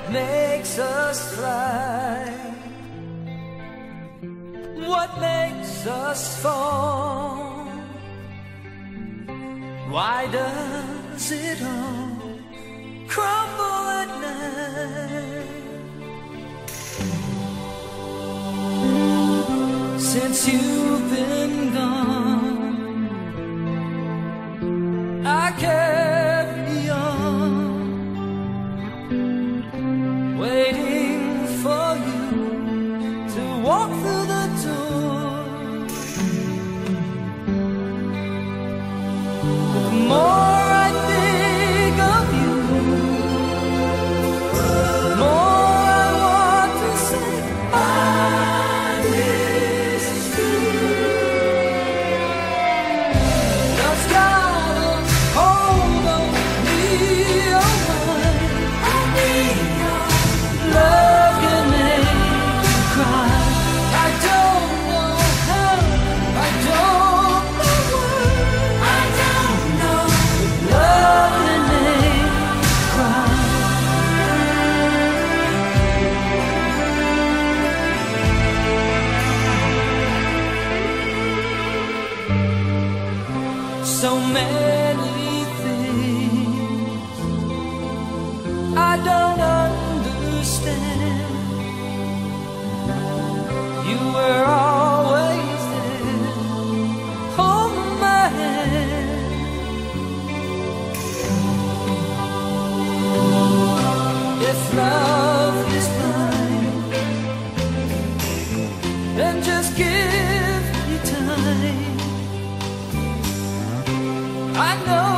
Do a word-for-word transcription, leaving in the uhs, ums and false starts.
makes us fly? What makes us fall? Why does it all crumble at night? Since you've been gone, I carry on, waiting for you to walk through the door. The more I think of you, the more I want to say I miss you. Just gotta hold on me, oh my, I need your love can make you cry. I don't know how, I don't know why, I don't know, but love can make you cry. So many things I don't understand. You were always there, holding my hand. If love is blind, then just give me time. I know